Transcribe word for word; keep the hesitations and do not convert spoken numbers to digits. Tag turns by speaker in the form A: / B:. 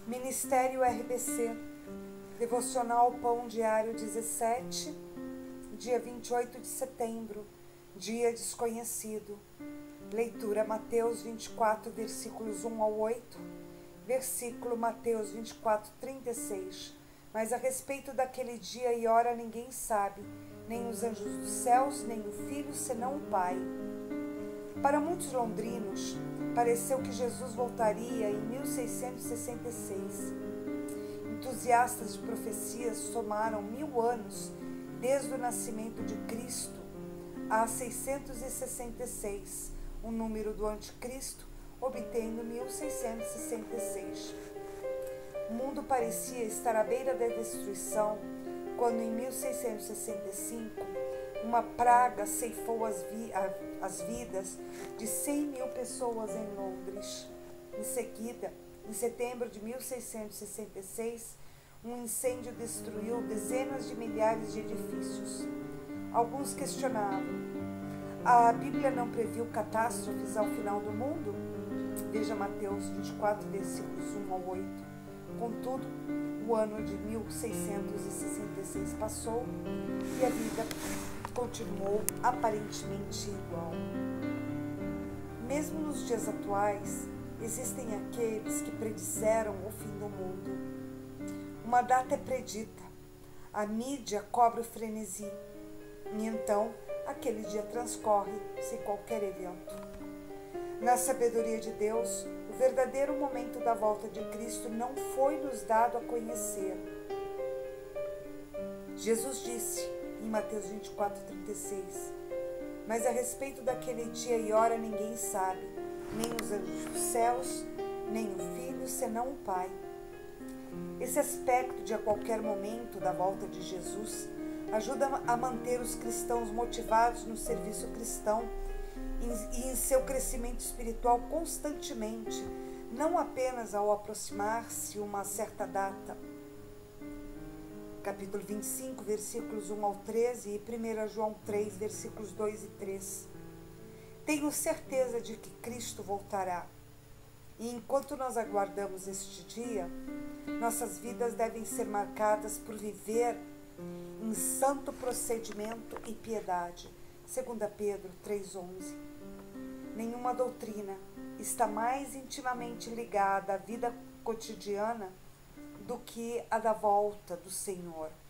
A: Ministério R B C, Devocional Pão Diário dezessete, dia vinte e oito de setembro, dia desconhecido. Leitura Mateus vinte e quatro, versículos um ao oito, versículo Mateus vinte e quatro, trinta e seis. Mas a respeito daquele dia e hora ninguém sabe, nem os anjos dos céus, nem o Filho, senão o Pai. Para muitos londrinos, pareceu que Jesus voltaria em mil seiscentos e sessenta e seis. Entusiastas de profecias somaram mil anos desde o nascimento de Cristo a seiscentos e sessenta e seis, o número do anticristo, obtendo mil seiscentos e sessenta e seis. O mundo parecia estar à beira da destruição quando, em mil seiscentos e sessenta e cinco, uma praga ceifou as, vi as vidas de cem mil pessoas em Londres. Em seguida, em setembro de mil seiscentos e sessenta e seis, um incêndio destruiu dezenas de milhares de edifícios. Alguns questionavam: a Bíblia não previu catástrofes ao final do mundo? Veja Mateus vinte e quatro, versículos um ao oito. Contudo, o ano de mil seiscentos e sessenta e seis passou e a vida continuou aparentemente igual. Mesmo nos dias atuais, existem aqueles que predisseram o fim do mundo. Uma data é predita, a mídia cobre o frenesi, e então aquele dia transcorre sem qualquer evento. Na sabedoria de Deus, o verdadeiro momento da volta de Cristo não foi nos dado a conhecer. Jesus disse em Mateus vinte e quatro, trinta e seis, mas a respeito daquele dia e hora ninguém sabe, nem os anjos dos céus, nem o Filho, senão o Pai. Esse aspecto de a qualquer momento da volta de Jesus ajuda a manter os cristãos motivados no serviço cristão e em seu crescimento espiritual constantemente, não apenas ao aproximar-se uma certa data. Capítulo vinte e cinco, versículos um ao treze e primeira João três, versículos dois e três. Tenho certeza de que Cristo voltará. E enquanto nós aguardamos este dia, nossas vidas devem ser marcadas por viver em santo procedimento e piedade. segunda Pedro três, onze. Nenhuma doutrina está mais intimamente ligada à vida cotidiana do que a da volta do Senhor.